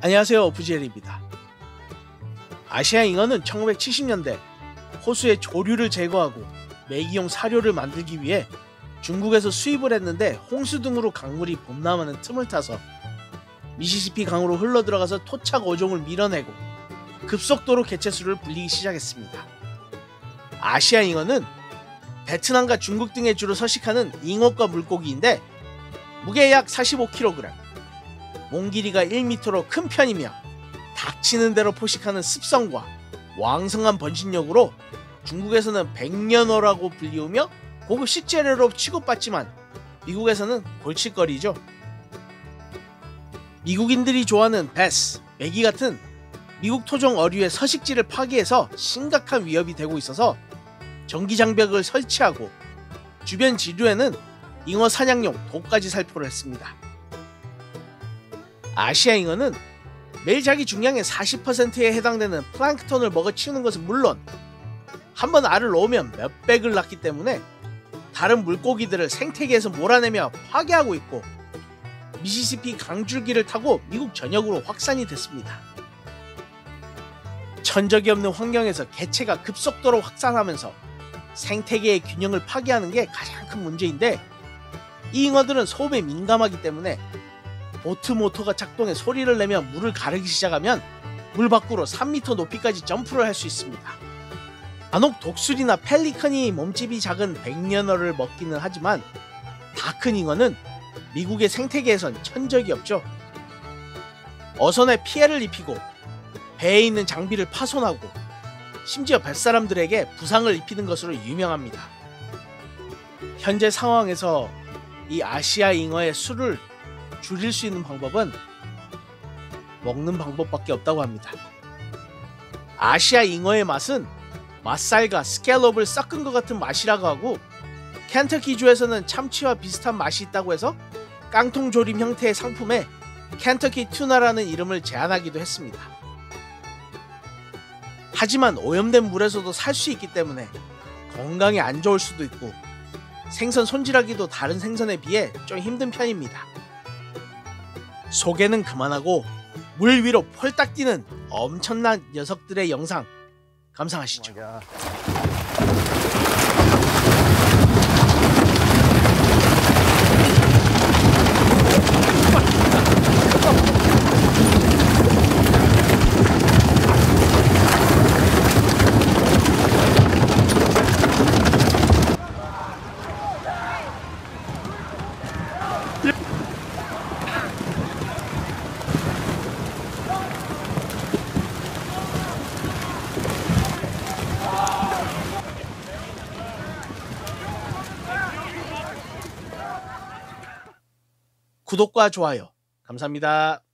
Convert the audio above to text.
안녕하세요, 오프지엘입니다. 아시아 잉어는 1970년대 호수의 조류를 제거하고 메기용 사료를 만들기 위해 중국에서 수입을 했는데 홍수 등으로 강물이 범람하는 틈을 타서 미시시피 강으로 흘러들어가서 토착 어종을 밀어내고 급속도로 개체수를 불리기 시작했습니다. 아시아 잉어는 베트남과 중국 등에 주로 서식하는 잉어과 물고기인데 무게 약 45kg, 몸 길이가 1m로 큰 편이며 닥치는 대로 포식하는 습성과 왕성한 번식력으로 중국에서는 백년어라고 불리우며 고급 식재료로 취급받지만 미국에서는 골칫거리죠. 미국인들이 좋아하는 베스, 메기 같은 미국 토종 어류의 서식지를 파괴해서 심각한 위협이 되고 있어서 전기장벽을 설치하고 주변 지류에는 잉어 사냥용 독까지 살포를 했습니다. 아시아 잉어는 매일 자기 중량의 40%에 해당되는 플랑크톤을 먹어치우는 것은 물론 한번 알을 놓으면 몇백을 낳기 때문에 다른 물고기들을 생태계에서 몰아내며 파괴하고 있고 미시시피 강줄기를 타고 미국 전역으로 확산이 됐습니다. 천적이 없는 환경에서 개체가 급속도로 확산하면서 생태계의 균형을 파괴하는 게 가장 큰 문제인데 이 잉어들은 소음에 민감하기 때문에 보트 모터가 작동해 소리를 내며 물을 가르기 시작하면 물 밖으로 3m 높이까지 점프를 할 수 있습니다. 간혹 독수리나 펠리컨이 몸집이 작은 백년어를 먹기는 하지만 다 큰 잉어는 미국의 생태계에선 천적이 없죠. 어선에 피해를 입히고 배에 있는 장비를 파손하고 심지어 뱃사람들에게 부상을 입히는 것으로 유명합니다. 현재 상황에서 이 아시아 잉어의 수를 줄일 수 있는 방법은 먹는 방법밖에 없다고 합니다. 아시아 잉어의 맛은 맛살과 스캘롭을 섞은 것 같은 맛이라고 하고 켄터키주에서는 참치와 비슷한 맛이 있다고 해서 깡통조림 형태의 상품에 켄터키 튜나라는 이름을 제안하기도 했습니다. 하지만 오염된 물에서도 살 수 있기 때문에 건강에 안 좋을 수도 있고 생선 손질하기도 다른 생선에 비해 좀 힘든 편입니다. 소개는 그만하고 물 위로 폴딱 뛰는 엄청난 녀석들의 영상 감상하시죠. 구독과 좋아요 감사합니다.